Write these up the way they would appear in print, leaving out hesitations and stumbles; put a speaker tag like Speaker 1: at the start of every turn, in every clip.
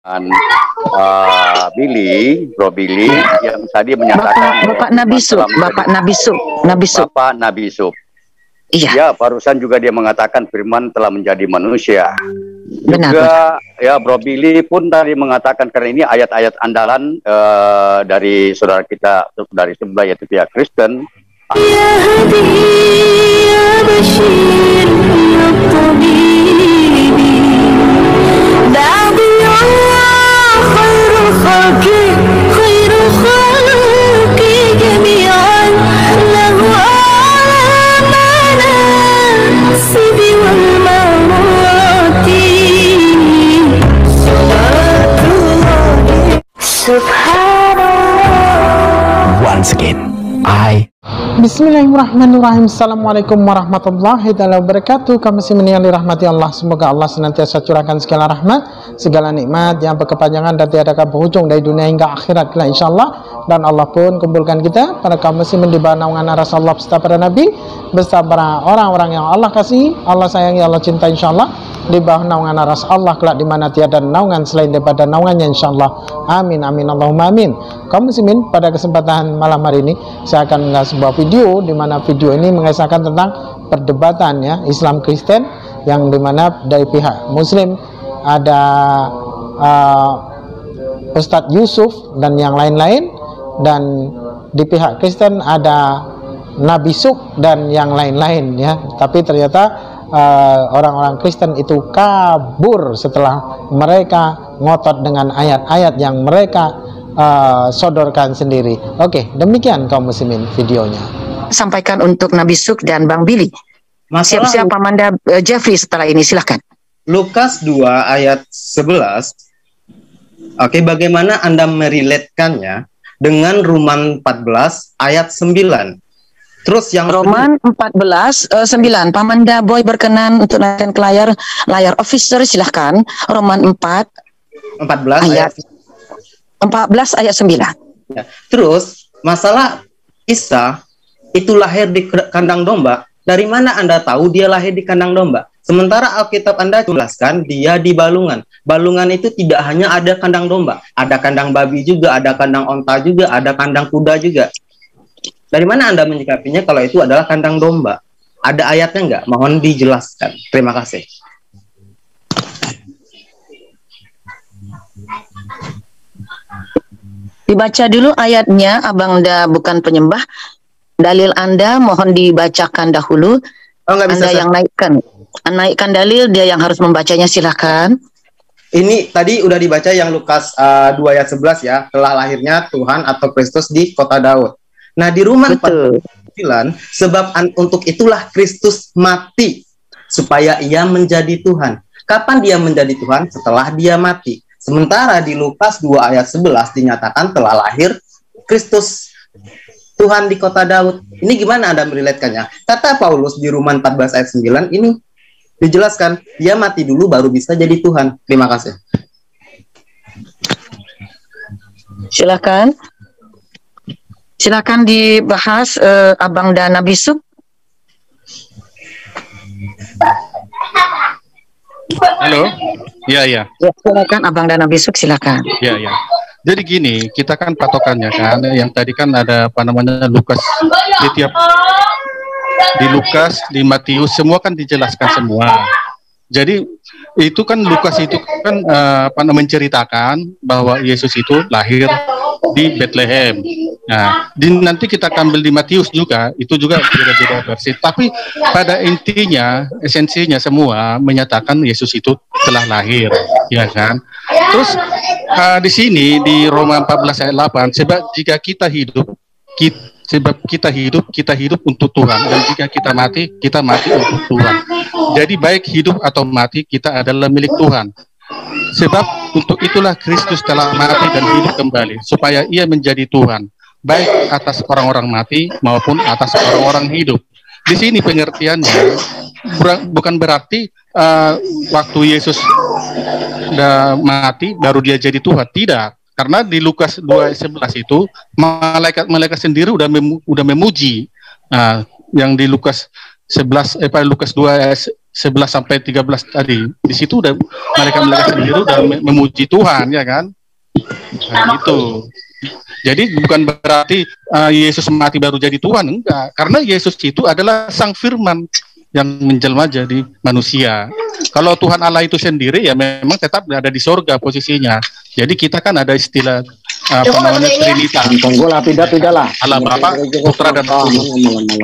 Speaker 1: Bro Billy yang tadi menyatakan
Speaker 2: Bapak Nabi Sub. Iya.
Speaker 1: Ya, barusan juga dia mengatakan firman telah menjadi manusia.
Speaker 2: Benar.
Speaker 1: Juga ya Bro Billy pun tadi mengatakan karena ini ayat-ayat andalan dari saudara kita dari sebelah yaitu pihak Kristen. Ya hadi ya bashir ya tabibi ba'di Allah khairul khalqi jami'an lahu alamana sibi wal mawati salatullah subhanallah.
Speaker 3: Once again,
Speaker 4: Bismillahirrahmanirrahim. Assalamualaikum warahmatullahi wabarakatuh. Kami masih dirahmati Allah. Semoga Allah senantiasa curahkan segala rahmat, segala nikmat yang berkepanjangan dan tiada berujung dari dunia hingga akhirat kelak insyaallah. Dan Allah pun kumpulkan kita pada kaum muslimin di bawah naungan Rasulullah beserta para nabi, beserta para orang-orang yang Allah kasih, Allah sayangi, Allah cinta insyaallah, di bawah naungan Rasulullah kelak di mana tiada naungan selain daripada naungannya insyaallah. Amin amin Allahumma amin. Kaum muslimin, pada kesempatan malam hari ini saya akan mengulas sebuah video di mana video ini mengisahkan tentang perdebatan ya Islam Kristen, yang dimana dari pihak Muslim ada Ustadz Yusuf dan yang lain-lain, dan di pihak Kristen ada Nabi Sub dan yang lain-lain ya. Tapi ternyata orang-orang Kristen itu kabur setelah mereka ngotot dengan ayat-ayat yang mereka sodorkan sendiri. Oke, demikian kaum muslimin videonya.
Speaker 2: Sampaikan untuk Nabi Suk dan Bang Billy. Siap-siap Amanda Jeffrey setelah ini, silahkan.
Speaker 5: Lukas 2 ayat 11. Oke, bagaimana Anda meriletkannya dengan Roman 14 ayat 9? Terus yang
Speaker 2: Roman 14 9. Pamanda Boy berkenan untuk naikkan ke layar officer, silahkan. Roman 14 ayat 9.
Speaker 5: Ya. Terus masalah Isa itu lahir di kandang domba. Dari mana Anda tahu dia lahir di kandang domba? Sementara Alkitab Anda jelaskan dia di balungan. Balungan itu tidak hanya ada kandang domba, ada kandang babi juga, ada kandang onta juga, ada kandang kuda juga. Dari mana Anda menyikapinya kalau itu adalah kandang domba? Ada ayatnya nggak? Mohon dijelaskan. Terima kasih.
Speaker 2: Dibaca dulu ayatnya, Abang Anda bukan penyembah. Dalil Anda mohon dibacakan dahulu. Anda yang naikkan dalil, dia yang harus membacanya, silahkan.
Speaker 5: Ini tadi udah dibaca yang Lukas 2 ayat 11 ya, telah lahirnya Tuhan atau Kristus di kota Daud. Nah di Roman 14 sebab untuk itulah Kristus mati supaya ia menjadi Tuhan. Kapan dia menjadi Tuhan? Setelah dia mati. Sementara di Lukas 2 ayat 11 dinyatakan telah lahir Kristus Tuhan di kota Daud. Ini gimana Anda meriletkannya? Kata Paulus di Roman 14 ayat 9 ini dijelaskan dia mati dulu baru bisa jadi Tuhan. Terima kasih.
Speaker 2: Silakan dibahas Abang dan Nabi Sub.
Speaker 6: Halo. Ya.
Speaker 2: Ya, silakan Abang dan Nabi Sub, silakan.
Speaker 6: Ya. Jadi gini, kita kan patokannya kan, yang tadi kan ada Lukas, di Lukas, di Matius, semua kan dijelaskan semua. Jadi itu kan Lukas itu kan menceritakan bahwa Yesus itu lahir di Bethlehem. Nah, nanti kita ambil di Matius juga, itu juga beda-beda versi. Tapi pada intinya, esensinya semua menyatakan Yesus itu telah lahir, ya kan? Terus di sini di Roma 14 ayat 8, sebab jika kita hidup, kita hidup untuk Tuhan, dan jika kita mati untuk Tuhan. Jadi baik hidup atau mati, kita adalah milik Tuhan. Sebab untuk itulah Kristus telah mati dan hidup kembali, supaya ia menjadi Tuhan, baik atas orang-orang mati maupun atas orang-orang hidup. Di sini pengertiannya bukan berarti waktu Yesus udah mati baru dia jadi Tuhan, tidak. Karena di Lukas 2 ayat 11 itu malaikat sendiri udah memuji. Yang di Lukas 2 ayat 11 sampai 13 tadi. Di situ udah mereka sendiri udah memuji Tuhan, ya kan? Nah, itu. Jadi bukan berarti Yesus mati baru jadi Tuhan, enggak. Karena Yesus itu adalah Sang Firman yang menjelma jadi manusia. Kalau Tuhan Allah itu sendiri ya memang tetap ada di sorga posisinya. Jadi kita kan ada istilah namanya Trinitas.
Speaker 3: Tidaklah.
Speaker 6: Allah Bapa, Putra dan Roh Kudus.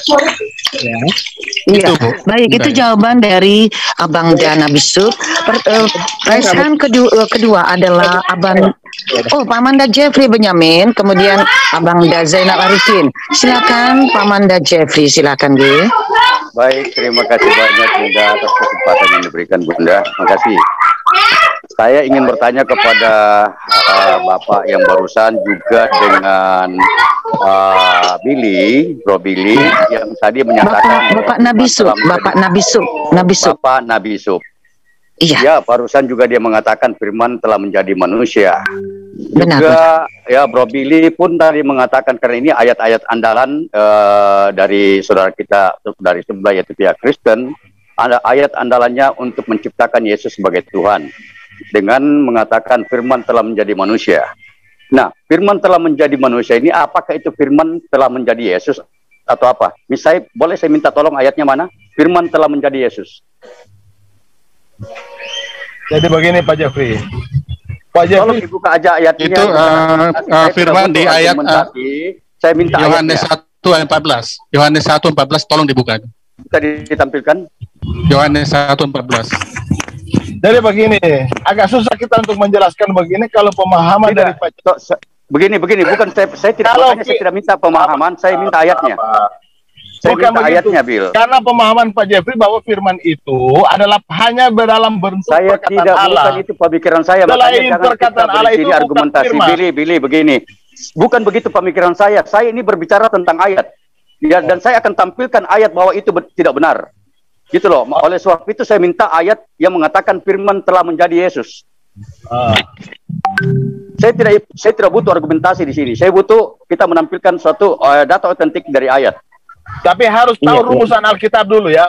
Speaker 2: Iya, baik, itu jawaban dari Abang Dana Bisub. Raihan kedua adalah Abang Pamanda Jeffrey Benyamin, kemudian Abang Da Zainal Arifin. Silakan Pamanda Jeffrey, silakan G.
Speaker 1: Baik, terima kasih banyak Bunda atas kesempatan yang diberikan Bunda. Terima kasih. Saya ingin bertanya kepada Bapak yang barusan juga dengan Bro Billy yang tadi menyatakan
Speaker 2: Bapak Nabisub. Iya.
Speaker 1: Ya, barusan juga dia mengatakan Firman telah menjadi manusia.
Speaker 2: Benar.
Speaker 1: Juga ya Bro Billy pun tadi mengatakan karena ini ayat-ayat andalan dari saudara kita dari sebelah yaitu pihak Kristen, ada ayat andalannya untuk menciptakan Yesus sebagai Tuhan dengan mengatakan Firman telah menjadi manusia. Nah, Firman telah menjadi manusia ini apakah itu Firman telah menjadi Yesus atau apa? Misalnya, boleh saya minta tolong ayatnya mana? Firman telah menjadi Yesus.
Speaker 3: Jadi begini Pak Jeffrey.
Speaker 1: Tolong dibuka aja ayatnya.
Speaker 6: Itu Firman di ayat
Speaker 1: saya minta
Speaker 6: Yohanes 1 ayat 14. Yohanes 1:14 tolong dibuka.
Speaker 1: Bisa ditampilkan?
Speaker 6: Yohanes 1:14.
Speaker 3: Jadi begini, agak susah kita untuk menjelaskan begini kalau pemahaman dari Pak
Speaker 1: Begini, bukan saya tidak minta pemahaman, saya minta ayatnya. Saya
Speaker 3: bukan
Speaker 1: minta
Speaker 3: begitu.
Speaker 1: Ayatnya, Bill.
Speaker 3: Karena pemahaman Pak Jeffrey bahwa Firman itu adalah hanya dalam bentuk
Speaker 1: saya
Speaker 3: perkataan
Speaker 1: tidak
Speaker 3: Allah.
Speaker 1: Bukan itu pemikiran saya.
Speaker 3: Selain
Speaker 1: Makanya
Speaker 3: perkataan Allah itu bukan
Speaker 1: argumentasi. Billy, begini. Bukan begitu pemikiran saya. Saya ini berbicara tentang ayat. Ya, dan saya akan tampilkan ayat bahwa itu tidak benar. Gitu loh. Oleh sebab itu saya minta ayat yang mengatakan Firman telah menjadi Yesus. Saya tidak butuh argumentasi di sini. Saya butuh kita menampilkan suatu data otentik dari ayat.
Speaker 3: Tapi harus tahu rumusan Alkitab dulu ya.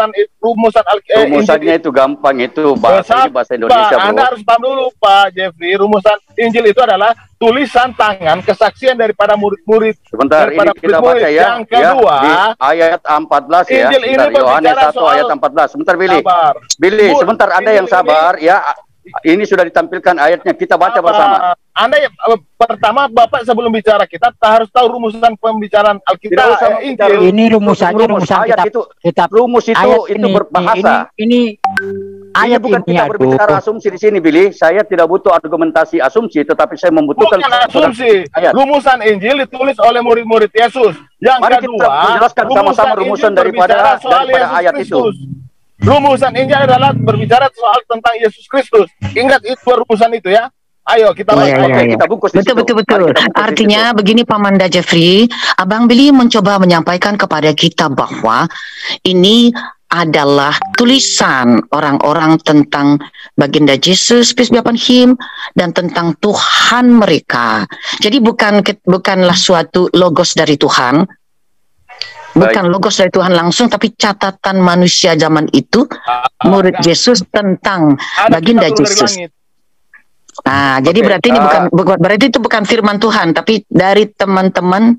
Speaker 1: Rumusannya itu gampang, itu bahasa Indonesia, Bro.
Speaker 3: Anda harus paham dulu Pak Jeffrey, rumusan Injil itu adalah tulisan tangan kesaksian daripada murid-murid.
Speaker 1: Sebentar, ini kita baca ya.
Speaker 3: Yang kedua,
Speaker 1: di ayat 14 ya.
Speaker 3: Injil ini
Speaker 1: Yohanes 1 ayat 14. Sebentar, Billy. Billy, sebentar, Anda yang sabar ya. Ini sudah ditampilkan ayatnya, kita baca bersama.
Speaker 3: Anda pertama Bapak sebelum bicara kita harus tahu rumusan pembicaraan Alkitab.
Speaker 7: Ini rumusan
Speaker 1: ayat
Speaker 7: kitab.
Speaker 1: Rumus itu berbahasa.
Speaker 7: Ini
Speaker 1: ayat bukan kita berbicara asumsi di sini, Billy. Saya tidak butuh argumentasi asumsi, tetapi saya membutuhkan
Speaker 3: asumsi.
Speaker 1: Ayat.
Speaker 3: Rumusan Injil ditulis oleh murid-murid Yesus. Yang
Speaker 1: Mari
Speaker 3: kedua,
Speaker 1: kita menjelaskan sama-sama rumusan daripada ayat itu.
Speaker 3: Rumusan Injil adalah berbicara soal tentang Yesus Kristus. Ingat itu rumusan itu ya. Ayo kita
Speaker 1: kita bungkus di situ.
Speaker 2: Betul. Artinya begini Pamanda Jeffrey, Abang Billy mencoba menyampaikan kepada kita bahwa ini adalah tulisan orang-orang tentang baginda Yesus, peace be upon him, dan tentang Tuhan mereka. Jadi bukanlah suatu logos dari Tuhan. Bukan logos dari Tuhan langsung, tapi catatan manusia zaman itu, murid Yesus tentang baginda Yesus. Nah, jadi berarti ini berarti itu bukan firman Tuhan, tapi dari teman-teman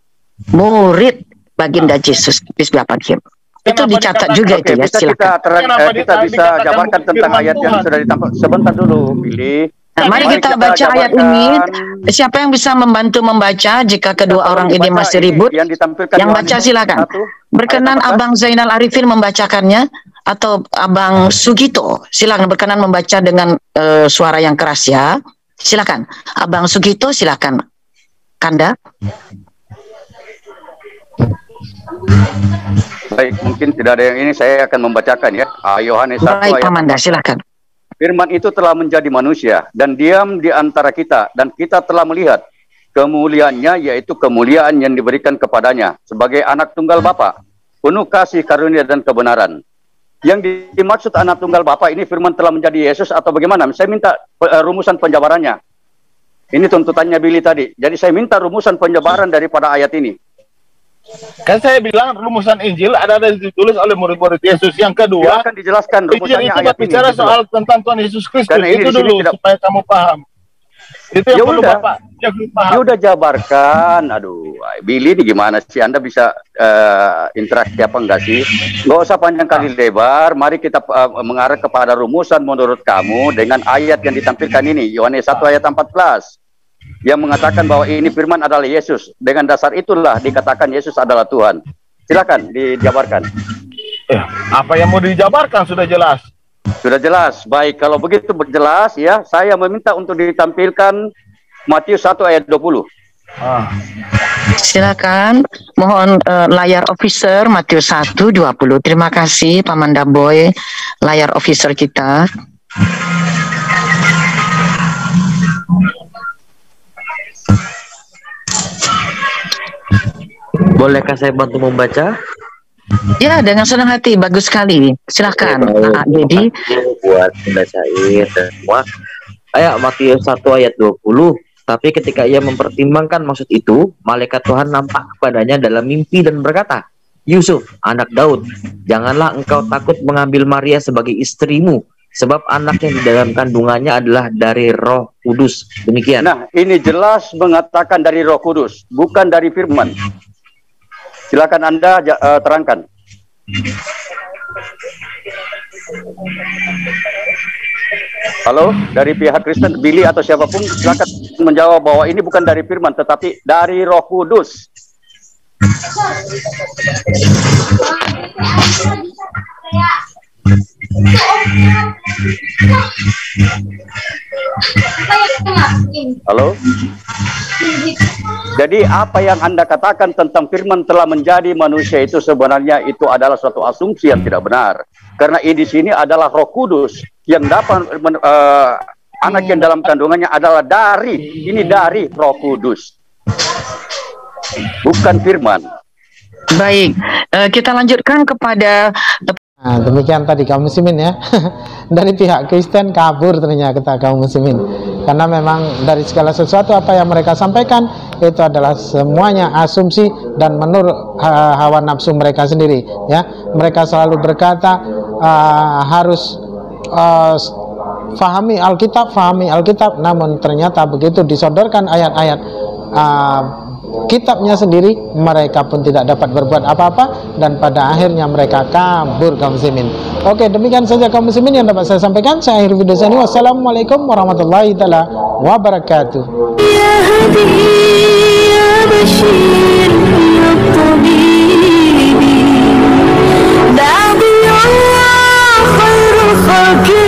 Speaker 2: murid baginda Yesus, peace be upon him. Itu dicatat juga itu ya, silakan.
Speaker 1: Kita bisa jabarkan tentang ayat yang sudah ditampilkan. Sebentar dulu, Billy.
Speaker 2: Nah, mari kita baca ayat ini. Siapa yang bisa membantu membaca jika kedua orang ini masih ribut? Yang baca silakan. Berkenan Abang Zainal Arifin membacakannya atau Abang Sugito? Silakan berkenan membaca dengan suara yang keras ya. Silakan. Abang Sugito silakan. Kanda.
Speaker 1: Baik, mungkin tidak ada yang ini, saya akan membacakan ya. Yohanes 1
Speaker 2: Baik,
Speaker 1: ayat
Speaker 2: Pamanda, silakan.
Speaker 1: Firman itu telah menjadi manusia dan diam di antara kita, dan kita telah melihat kemuliaannya, yaitu kemuliaan yang diberikan kepadanya sebagai anak tunggal Bapa, penuh kasih karunia dan kebenaran. Yang dimaksud anak tunggal Bapa ini Firman telah menjadi Yesus atau bagaimana? Saya minta rumusan penjabarannya. Ini tuntutannya Billy tadi. Jadi saya minta rumusan penjabaran daripada ayat ini.
Speaker 3: Kan saya bilang rumusan Injil ada ditulis oleh murid-murid Yesus. Yang kedua,
Speaker 1: Silakan dijelaskan
Speaker 3: Injil
Speaker 1: rumusannya
Speaker 3: itu
Speaker 1: ayat ini.
Speaker 3: berbicara soal tentang Tuhan Yesus Kristus.
Speaker 1: Karena ini
Speaker 3: Itu
Speaker 1: di sini
Speaker 3: dulu
Speaker 1: tidak-
Speaker 3: supaya kamu paham. Itu yang
Speaker 1: Ya
Speaker 3: perlu
Speaker 1: udah.
Speaker 3: Bapak Jeffrey
Speaker 1: Ya
Speaker 3: paham.
Speaker 1: udah jabarkan. Aduh, Billy ini gimana sih? Anda bisa interaksi apa enggak sih? Nggak usah panjang kali lebar. Mari kita mengarah kepada rumusan menurut kamu dengan ayat yang ditampilkan ini. Yohanes 1 ayat 14. Yang mengatakan bahwa ini firman adalah Yesus. Dengan dasar itulah dikatakan Yesus adalah Tuhan. Silakan dijabarkan.
Speaker 3: Apa yang mau dijabarkan sudah jelas.
Speaker 1: Sudah jelas. Baik, kalau begitu jelas ya, saya meminta untuk ditampilkan Matius 1 ayat 20.
Speaker 2: Silakan, mohon layar officer Matius 1:20. Terima kasih Pak Mandaboy, layar officer kita.
Speaker 7: Bolehkah saya bantu membaca?
Speaker 2: Ya, dengan senang hati, bagus sekali. Silakan, Pak Dedi.
Speaker 7: Buat Bunda Said dan semua. Ayat Matius 1 ayat 20. Tapi ketika ia mempertimbangkan maksud itu, malaikat Tuhan nampak kepadanya dalam mimpi dan berkata, Yusuf, anak Daud, janganlah engkau takut mengambil Maria sebagai istrimu, sebab anak yang di dalam kandungannya adalah dari Roh Kudus. Demikian.
Speaker 1: Nah, ini jelas mengatakan dari Roh Kudus, bukan dari firman. Silakan Anda terangkan. Halo, dari pihak Kristen, Billy atau siapapun, silakan menjawab bahwa ini bukan dari firman, tetapi dari Roh Kudus. Halo. Jadi apa yang Anda katakan tentang firman telah menjadi manusia itu sebenarnya itu adalah suatu asumsi yang tidak benar. Karena di sini adalah Roh Kudus yang dapat anak yang dalam kandungannya adalah dari Roh Kudus. Bukan firman.
Speaker 2: Baik, kita lanjutkan kepada
Speaker 4: Nah, demikian tadi kaum muslimin ya. Dari pihak Kristen kabur ternyata kaum muslimin. Karena memang dari segala sesuatu apa yang mereka sampaikan itu adalah semuanya asumsi dan menurut hawa nafsu mereka sendiri ya. Mereka selalu berkata harus fahami Alkitab, namun ternyata begitu disodorkan ayat-ayat kitabnya sendiri, mereka pun tidak dapat berbuat apa-apa dan pada akhirnya mereka kabur kaum muslimin. Oke, demikian saja kaum muslimin yang dapat saya sampaikan. Saya akhiri video ini. Wassalamualaikum warahmatullahi taala wabarakatuh.
Speaker 8: Ya Hadi ya Bashir ya Tabibi Ba'di Allah khairul khalqi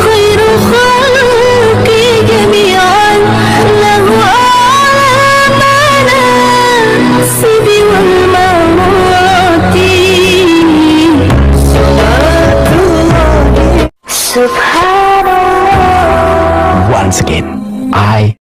Speaker 8: jami'an lahu a'lamana sibi wal mawati Subhanallah.
Speaker 9: Once again, I